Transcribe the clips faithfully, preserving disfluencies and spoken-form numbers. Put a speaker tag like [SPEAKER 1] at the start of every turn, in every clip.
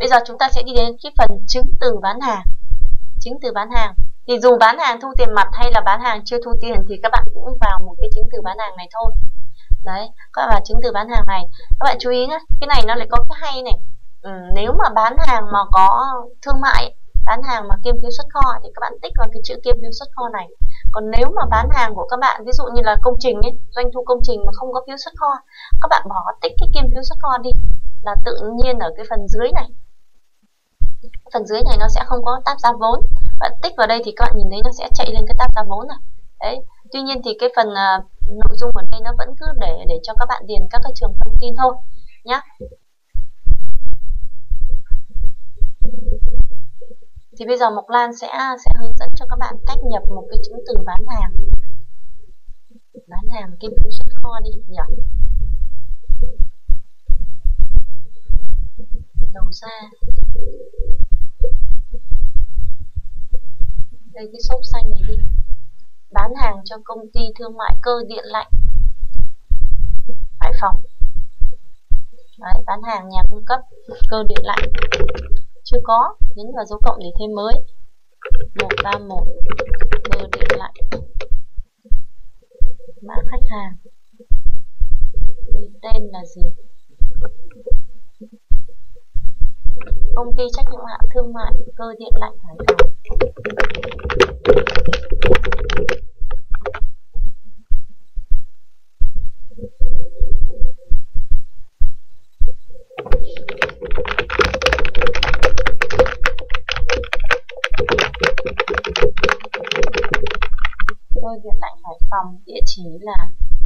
[SPEAKER 1] Bây giờ chúng ta sẽ đi đến cái phần chứng từ bán hàng. Chứng từ bán hàng thì dù bán hàng thu tiền mặt hay là bán hàng chưa thu tiền thì các bạn cũng vào một cái chứng từ bán hàng này thôi. Đấy, các bạn vào chứng từ bán hàng này. Các bạn chú ý nhé, cái này nó lại có cái hay này. Ừ, nếu mà bán hàng mà có thương mại, bán hàng mà kiêm phiếu xuất kho thì các bạn tích vào cái chữ kiêm phiếu xuất kho này. Còn nếu mà bán hàng của các bạn, ví dụ như là công trình ấy, doanh thu công trình mà không có phiếu xuất kho, các bạn bỏ tích cái kiêm phiếu xuất kho đi, là tự nhiên ở cái phần dưới này, phần dưới này nó sẽ không có tab giá vốn. Bạn tích vào đây thì các bạn nhìn thấy nó sẽ chạy lên cái tab giá vốn này. Đấy. Tuy nhiên thì cái phần uh, nội dung ở đây nó vẫn cứ để để cho các bạn điền các cái trường thông tin thôi nhá. Thì bây giờ Mộc Lan sẽ sẽ hướng dẫn cho các bạn cách nhập một cái chứng từ bán hàng. Bán hàng kiêm phiếu xuất kho đi nhỉ. Đầu ra. Đây cái xốp xanh này đi. Bán hàng cho công ty thương mại cơ điện lạnh Hải Phòng. Đấy, bán hàng nhà cung cấp cơ điện lạnh. Chưa có, nhấn vào dấu cộng để thêm mới. một ba một cơ điện lạnh. Mã khách hàng. Đây, tên là gì? Công ty trách nhiệm hữu hạn thương mại cơ điện lạnh Hải Phòng. Cơ điện lạnh Hải Phòng, địa chỉ là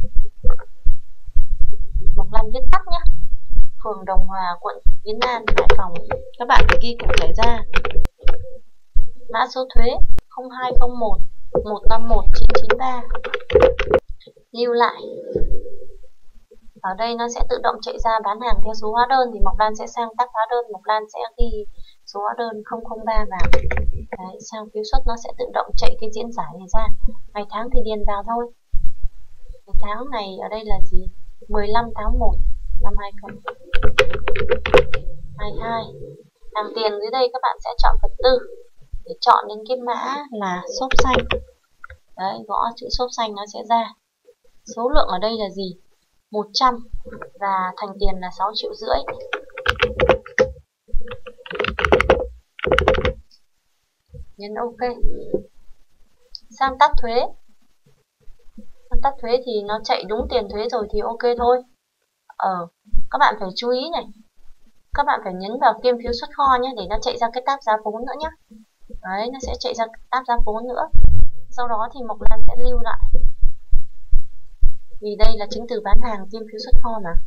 [SPEAKER 1] Mộc Lan viết tắt nhé, phường Đồng Hòa, quận Kiến An, Hải Phòng. Các bạn phải ghi cụ thể ra. Mã số thuế không hai không một một năm một chín chín ba. Lưu lại. Ở đây nó sẽ tự động chạy ra bán hàng theo số hóa đơn, thì Mộc Lan sẽ sang tab hóa đơn, Mộc Lan sẽ ghi số hóa đơn không không ba vào. Đấy, sang phiếu xuất nó sẽ tự động chạy cái diễn giải này ra. Ngày tháng thì điền vào thôi. Ngày tháng này ở đây là gì? mười lăm tháng một năm hai không hai hai. Hàng tiền dưới đây các bạn sẽ chọn vật tư để chọn đến cái mã là xốp xanh. Đấy, gõ chữ xốp xanh nó sẽ ra. Số lượng ở đây là gì? một trăm và thành tiền là sáu triệu rưỡi. Nhấn OK. Sang tab thuế. Sang tab thuế thì nó chạy đúng tiền thuế rồi thì OK thôi. Ờ, các bạn phải chú ý này. Các bạn phải nhấn vào kiêm phiếu xuất kho nhé, để nó chạy ra cái tab giá vốn nữa nhé. Đấy, nó sẽ chạy ra tab giá vốn nữa. Sau đó thì Mộc Lan sẽ lưu lại. Vì đây là chứng từ bán hàng kiêm phiếu xuất kho mà.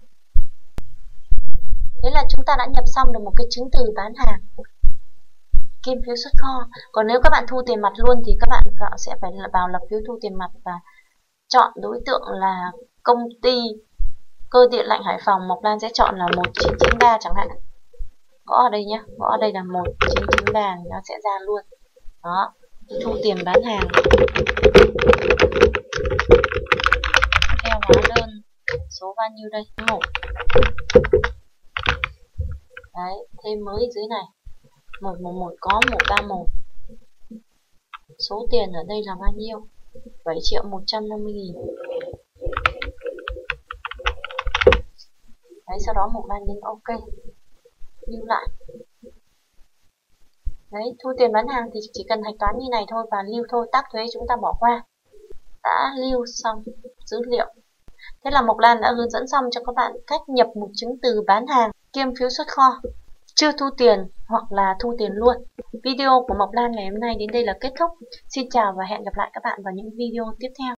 [SPEAKER 1] Thế là chúng ta đã nhập xong được một cái chứng từ bán hàng kiêm phiếu xuất kho. Còn nếu các bạn thu tiền mặt luôn thì các bạn sẽ phải vào lập phiếu thu tiền mặt và chọn đối tượng là công ty cơ điện lạnh Hải Phòng. Mộc Lan sẽ chọn là một chín chín ba chẳng hạn. Gõ ở đây nhé, gõ ở đây là một chín chín ba thì nó sẽ ra luôn. Đó, thu tiền bán hàng theo hóa đơn số bao nhiêu đây? một. Đấy, thêm mới dưới này. một một một có một ba một. Số tiền ở đây là bao nhiêu? bảy triệu một trăm năm mươi nghìn. Đấy, sau đó Mộc Lan nhấn OK. Lưu lại. Đấy, thu tiền bán hàng thì chỉ cần hạch toán như này thôi và lưu thôi, tab thuế chúng ta bỏ qua. Đã lưu xong dữ liệu. Thế là Mộc Lan đã hướng dẫn xong cho các bạn cách nhập một chứng từ bán hàng kiêm phiếu xuất kho, chưa thu tiền hoặc là thu tiền luôn. Video của Mộc Lan ngày hôm nay đến đây là kết thúc. Xin chào và hẹn gặp lại các bạn vào những video tiếp theo.